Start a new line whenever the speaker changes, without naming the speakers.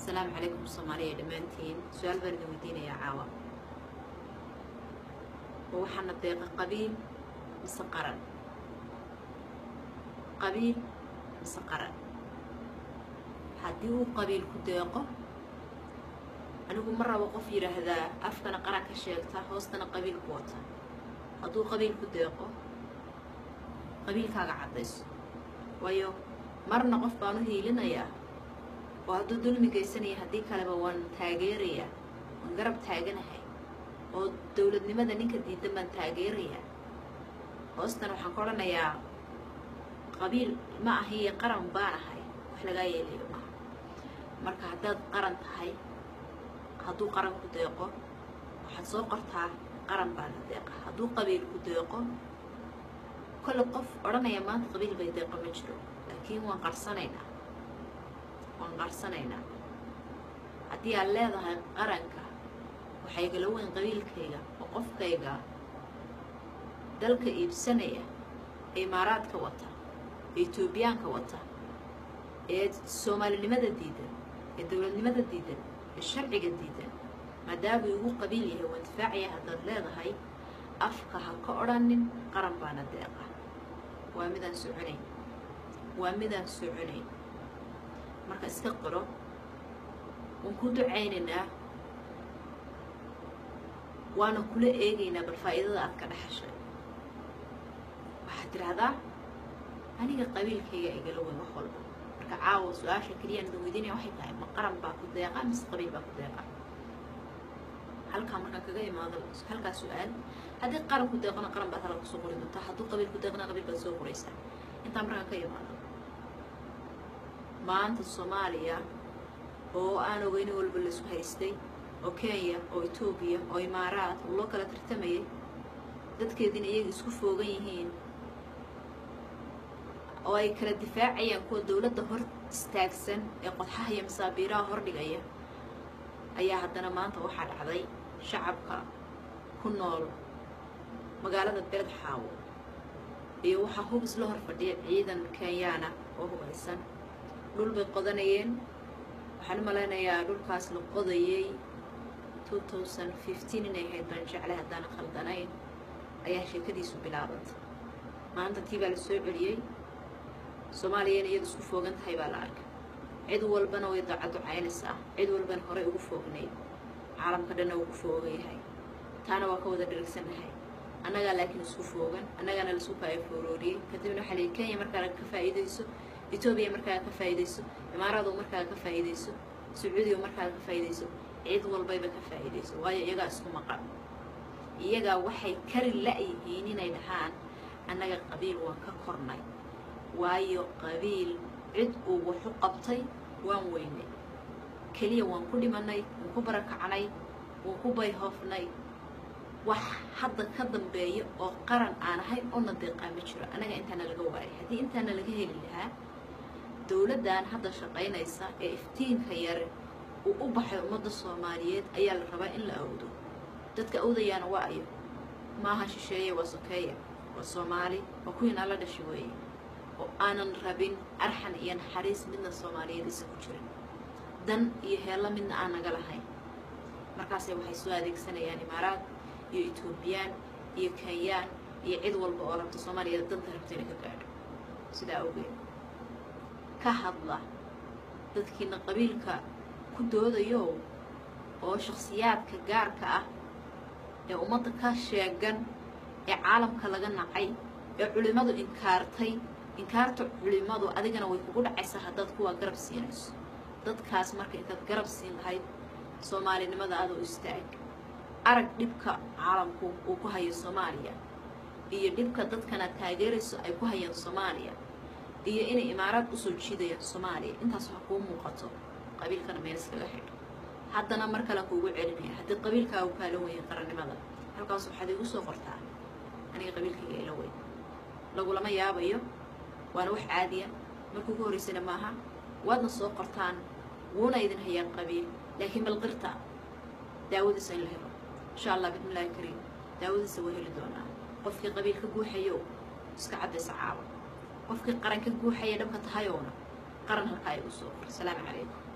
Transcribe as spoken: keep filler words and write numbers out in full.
السلام عليكم الصومالية دمانتين سؤال برد ودينا يا عاوة هو حنا الدقيقة قبيل مسقرا قبيل مسقرا حديه قبيل كدقة أنا أقول مرة وقف يرى هذا أفكنا قرأ كشيلته هوستنا قبيل كوتا هدو قبيل كدقة قبيل كاغا عدس ويو مرنا قف بانو هيلنا يا وهذا دول مجيسني هديك على بوان تاجيرية ونقرب تاجنها ودولة نمدا نيك دي دم تاجيرية أصلا وحنقولنا يا قبيل ما هي قرن بانا هاي وحلا جاي اللي ما مركا هداد قرن هاي هدو قرن كديقة وحتسوقرتها قرن بانا ديقة هدو قبيل كديقة كل قف أرنا يا ما قبيل بيديقة مجرو لكن وانقرصنينا وانقرصنينا haddii aad leedahay qaranka waxay kala weyn qabiilkayga oo qofkayga dalka iibsanaya imaaraadka wata Etoobiyaanka wata ee Soomaalinimada diidan ee dawladnimada diidan ee sharciga diidan maadaama uu qabiil yahay oo difaaciya haddaad leedahay afka ha ka oranin qaran baana deeqa waa midaan soconayn waa midaan soconayn marka iska qoro ونكون دعيننا وانا كل ايجينا بالفائدة اذكر حشر وحتر هذا أنا قبيل كي يقولون وخل مركا عاوز سؤال شكليا ندويديني واحد تايم مقرن باكو دقيقة مس قبيل باكو دقيقة هل كان مركا كجاي ما هذا هل كان سؤال هذا قرن كو دقيقة قرن بثلاث سوق لأنه تحدو قبيل كو دقيقة قبيل بسوق رئيسا أنت مركا كي ما هذا ما أنت الصومالية oo aan ogeyn walba la isku haystay oo Kenya oo Ethiopia oo Imaaraat oo loo kala tartamayay dadkeedina iyaga isku foogan yihiin oo ay kala difaacayaan kuwa dawladda hor istaagsan ee qodxaha iyo masaabiiraha hor dhigaya ayaa haddana maanta waxaa dhacday shacabka ku nool magaalada Beled Xaawo iyo waxa hubis la hor fadhiya ciidan Kenyaana oo hubaysan dhul bay qodanayeen waxaan maleynayaa dhulkaas la qodayay two thousand fifteen inay ahayd baan jeclay haddaan khaldanayn ayaa sheekadiisu bilaabatay maanta tii baa la soo celiyay Soomaaliyana iyadu isku foogan tahay baa la arkay cid walbana way dacad caynaysaa cid walbana hore ugu foognayd caalamka dhan ugu foogan yahay taana waa ka wada dhirgsanahay annaga laakiin isku foogan annagana la soo faay foororiyay kadibna waxa la Kenya markaa ka faa'iideyso Ethiopia markaa ka faa'iideyso Imaaraad markaa ka faa'iideyso Sacuudiga markaa ka faa'iideyso cid walbayba ka faa'iideyso waayo iyaga isku maqan iyaga waxay kari la'yihiin inay dhahaan annaga qabiil waan ka kornay waayo qabiil cid uu wax u qabtay waan weynay kaliya waan ku dhimanay waan ku barakacnay waan ku bayhoofnay wax hadda ka dambeeyo oo qaran aan ahayn oo nadiiqa ma jiro anaga intaana laga waayay hadii intaana laga heli lahaa dawladdan hadda shaqaynaysa ee iftiinka yar uu u baxay ummadda Soomaaliyeed ayaa la rabaa in la awdo dadka awdayana waa ayo maaha shisheeye waa sokeeye waa Soomaali waa kuwiina la dhashay weeye oo aanan rabin arxan iyo naxariis midna Soomaaliyeed isagu jirin dan iyo heella midna aan naga lahayn markaas waxay soo adeegsanayaan Imaaraad iyo Ethiopian iyo Kenyan iyo cid walba oo rabta Soomaaliya danta rabta inay ka gaadho sida awgeed ka hadla dadkiina qabiilka ku doodayo oo shakhsiyaadka gaarka ah ee ummadda ka sheegan ee caalamka laga nacay ee culimadu inkaartay inkaarta culimadu adigana way kugu dhacaysaa haddaad kuwa garab siinayso dadkaas marka intaad garab siin lahayd Soomaalinimada aad u istaag arag dhibka caalamku uu ku hayo Soomaaliya iyo dhibka dadkana taageerayso ay ku hayaan Soomaaliya iyo inay Imaaraad u soo jiidayaan Soomaaliya intaas waxa ku muuqato qabiilkana meel iskaga xidho haddana mar kale kuugu celinaya haddii qabiilkaagu kaala weyn qarannimada halkaas waxaad igu soo qortaa aniga qabiilkayga ila weyn lagulama yaabayo waana wax caadiya markuu ugu horeysana maaha waadna soo qortaan wuuna idin hayaan qabiil laakiin bal qirta daawadiisa in la helo insha Allah bismillaahi kariim daawadiisa waa heli doonaa qofkii qabiilka guuxayo iska cadaysa caawa qofkii qaranka guuxaya dhabka tahayona qaran halka ay u soo qor salaam calaykum